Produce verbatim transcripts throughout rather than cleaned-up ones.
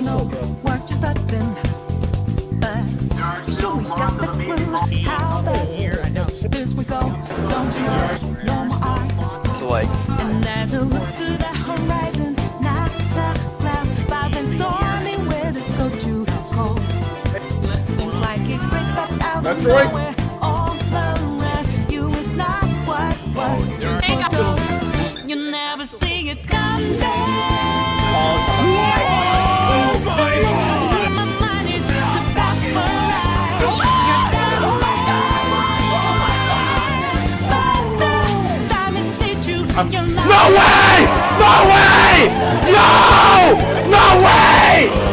you know, we're just starting. But sure we got the clue how fast this we go. Don't you know, no more eyes. So like, and as I look to the horizon, not the clouds, but then stormy weather's go to cold. Seems like it breaks back out of nowhere. All around you is not what what you do. You never see it come back. Oh my God! My mind is the best for life. You're down but the time is hit you. You're not. No way! No way! No! No way!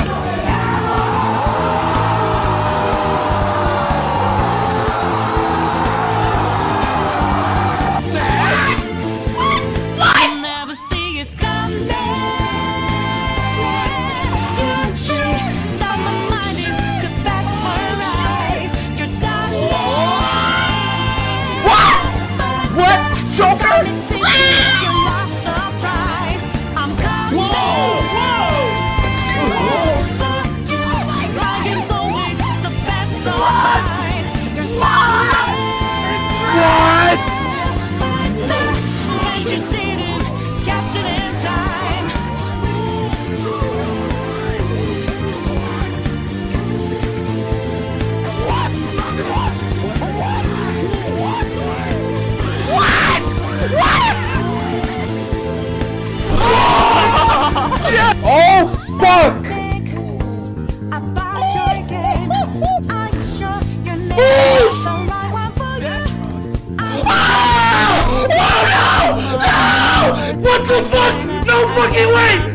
Oh, fuck! Oh, no! No! What the fuck? No fucking way!